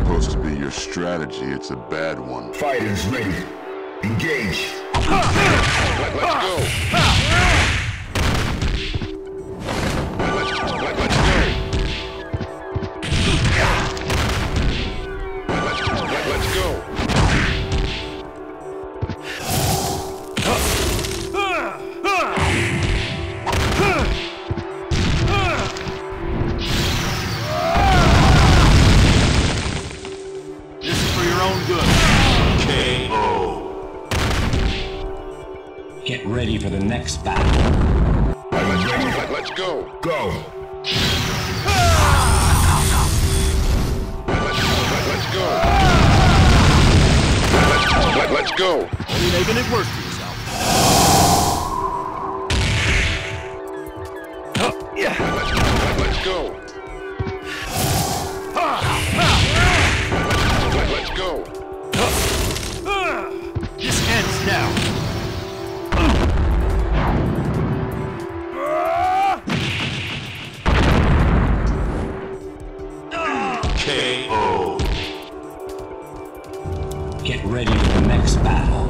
supposed to be your strategy, it's a bad one. Fighters ready. Engage. Let's go. Get ready for the next battle. Let's go. Go. Let's go. Let's go. Only making it worse for yourself. Let's go. Let's go. This ends now. Get ready for the next battle.